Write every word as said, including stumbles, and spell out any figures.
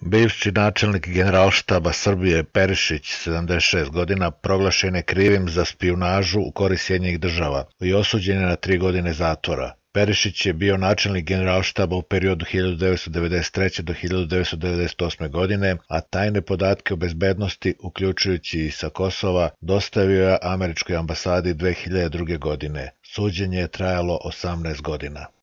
Bivši načelnik Generalštaba Srbije Perišić, sedamdeset šest godina, proglašen je krivim za špijunažu u korist Sjedinjenih Država i osuđen je na tri godine zatvora. Perišić je bio načelnik Generalštaba u periodu hiljadu devetsto devedeset treće do hiljadu devetsto devedeset osme godine, a tajne podatke o bezbednosti, uključujući i sa Kosova, dostavio je američkoj ambasadi dve hiljade druge godine. Suđenje je trajalo osamnaest godina.